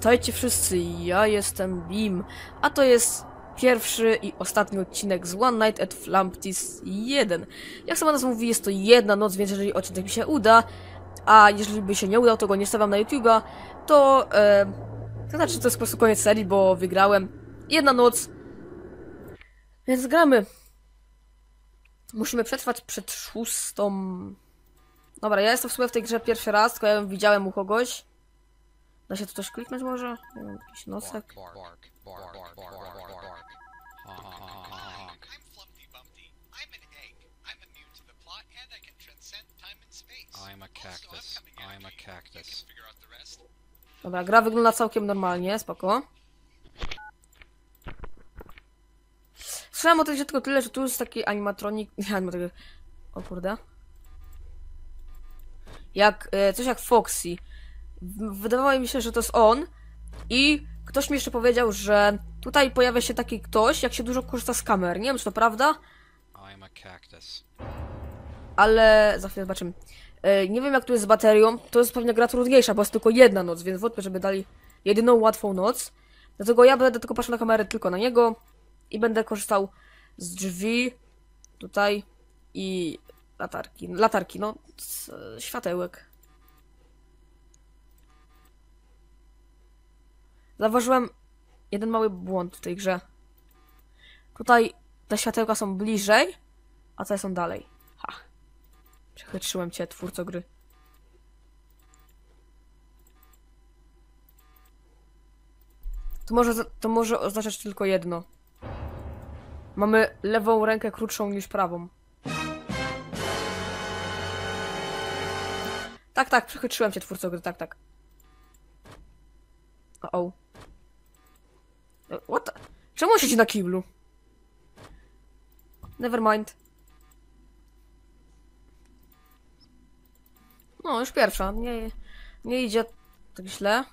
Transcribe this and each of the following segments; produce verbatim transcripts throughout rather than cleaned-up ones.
Witajcie wszyscy, ja jestem Bim, a to jest pierwszy i ostatni odcinek z One Night at Flamptis jeden. Jak sama nazwa mówi, jest to jedna noc, więc jeżeli odcinek mi się uda, a jeżeli by się nie udał, to go nie stawiam na YouTube'a, to, e, to znaczy, to jest po prostu koniec serii, bo wygrałem. Jedna noc, więc gramy. Musimy przetrwać przed szóstą... Dobra, ja jestem w sumie w tej grze pierwszy raz, tylko ja ją widziałem u kogoś. Da się tu coś kliknąć może? Nie wiem, jakiś nosek. Dobra, gra wygląda całkiem normalnie, spoko. Słyszałem o tej grze tylko tyle, że tu jest taki animatronik... Nie, animatronik... O kurde. Jak... E, coś jak Foxy. Wydawało mi się, że to jest on. I ktoś mi jeszcze powiedział, że tutaj pojawia się taki ktoś, jak się dużo korzysta z kamer. Nie wiem, czy to prawda. Ale za chwilę zobaczymy. E, nie wiem, jak tu jest z baterią. To jest pewnie gra trudniejsza, bo jest tylko jedna noc, więc wątpię, żeby dali jedyną łatwą noc. Dlatego ja będę tylko patrzył na kamerę tylko na niego. I będę korzystał z drzwi. Tutaj. I latarki. Latarki, no. Z światełek. Zauważyłem jeden mały błąd w tej grze. Tutaj te światełka są bliżej, a te są dalej. Ha. Przechytrzyłem cię, twórco gry. To może, to może oznaczać tylko jedno. Mamy lewą rękę krótszą niż prawą. Tak, tak, przechytrzyłem cię, twórco gry, tak, tak. O, o. What the? Czemu on siedzi na kiblu? Never mind. No, już pierwsza. Nie, nie idzie tak źle.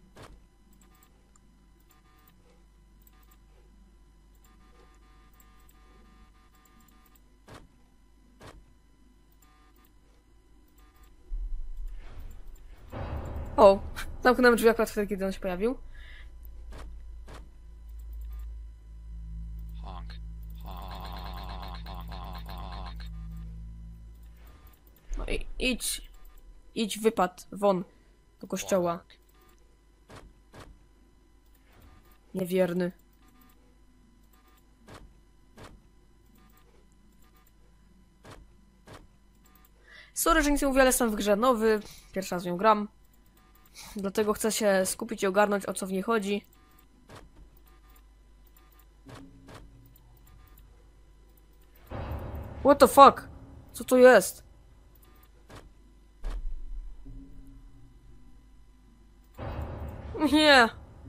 O, zamknąłem drzwi akurat wtedy, kiedy on się pojawił. No i idź. Idź, wypad won do kościoła. Niewierny. Sorry, że nic nie mówię, ale jestem w grze nowy. Pierwszy raz w nią gram. Dlatego chcę się skupić i ogarnąć, o co w niej chodzi. What the fuck? Co to jest? Nie.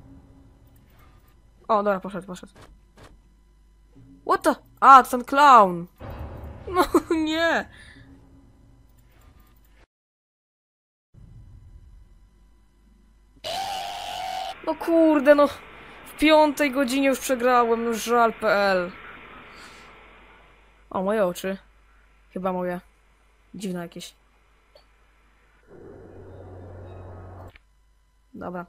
O, dobra, poszedł, poszedł. What the? A, to ten clown. No nie. No kurde, no. W piątej godzinie już przegrałem, no żal kropka pe el. O, moje oczy. Chyba moje. Dziwne jakieś. Dobra.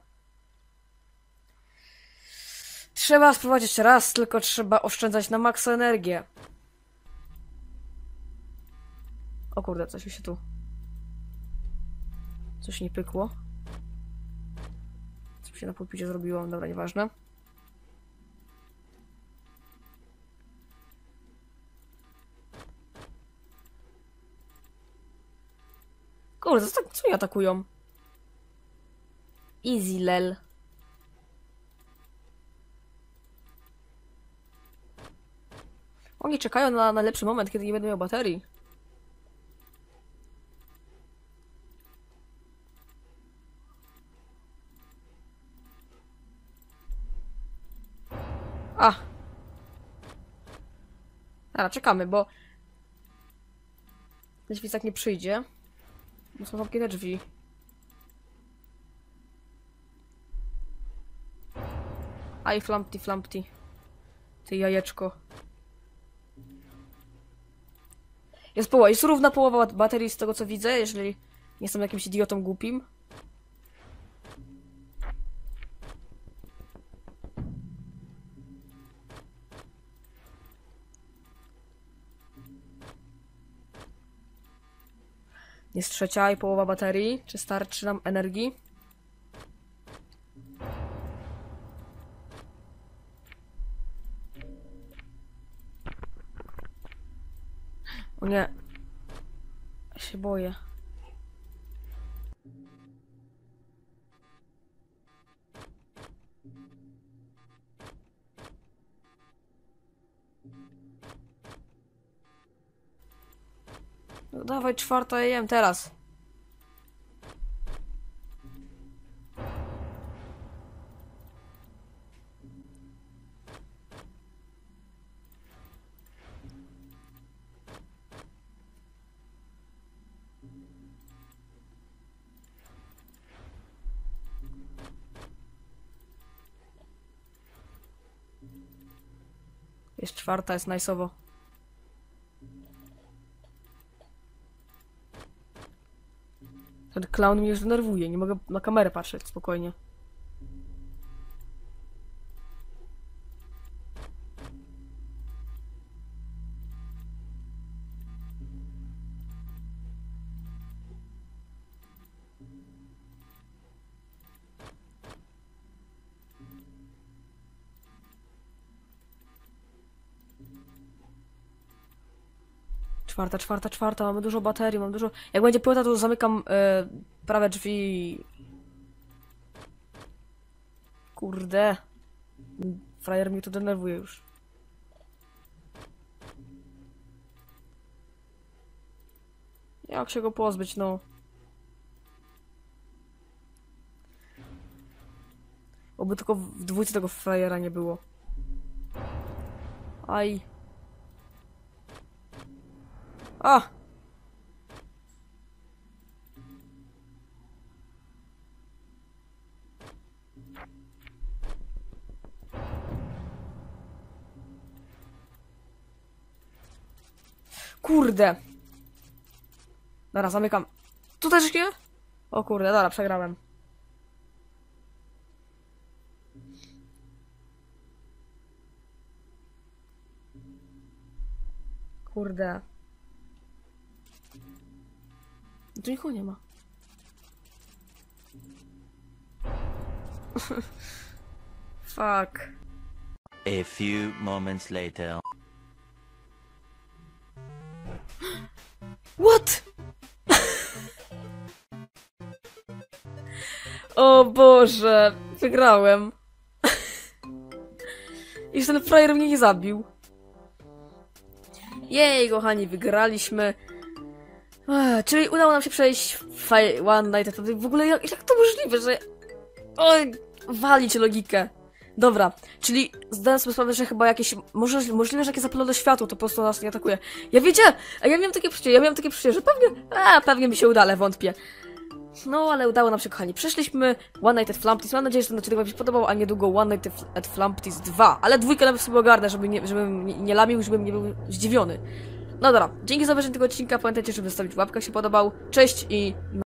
Trzeba spróbować jeszcze raz, tylko trzeba oszczędzać na maksa energię. O kurde, coś mi się tu... Coś nie pykło. Co mi się na pulpicie zrobiło? Dobra, nieważne. Kurde, co, co mnie atakują? Easy lel. Oni czekają na najlepszy moment, kiedy nie będę miał baterii. A. Dobra, czekamy, bo... Ten świstak nie przyjdzie. Bo są zamknięte drzwi. Aj, flampty, flampty. Ty jajeczko. Jest połowa, jest równa połowa baterii z tego, co widzę, jeżeli nie jestem jakimś idiotą głupim. Jest trzecia i połowa baterii. Czy starczy nam energii? O nie. Ja się boję. No dawaj, czwarta A M teraz. Jest czwarta, jest najsowo. Ten clown mnie już denerwuje, nie mogę na kamerę patrzeć spokojnie. Czwarta, czwarta, czwarta, mamy dużo baterii, mam dużo... Jak będzie piąta, to zamykam e, prawe drzwi. Kurde. Frajer mnie tu denerwuje już. Jak się go pozbyć, no? Oby tylko w dwójce tego frajera nie było. Aj. A! Kurde! Dobra, zamykam. Tu też nie? O kurde, dobra, przegrałem. Kurde. Tu nikogo nie ma. Fuck. A few moments later. What? O Boże, wygrałem. I ten frajer mnie nie zabił. Jej, kochani, wygraliśmy. Ech, czyli udało nam się przejść w One Night. W ogóle jak, jak to możliwe, że... Oj, walić logikę. Dobra, czyli zdałem sobie sprawę, że chyba jakieś... Może, możliwe, że jakieś zapalone światło to po prostu nas nie atakuje. Ja wiedziałem, a ja miałem takie przeczucie, ja miałem takie przeczucie, że pewnie... A, pewnie mi się uda, ale wątpię. No, ale udało nam się, kochani. Przeszliśmy One Night at Flumpty's. Mam nadzieję, że ten odcinek wam się podobał, a niedługo One Night at Flumpty's dwa. Ale dwójkę nawet sobie ogarnę, żeby nie, żebym nie, nie lamił, żebym nie był zdziwiony. No dobra, dzięki za obejrzenie tego odcinka. Pamiętajcie, żeby zostawić łapkę, jak się podobał. Cześć i...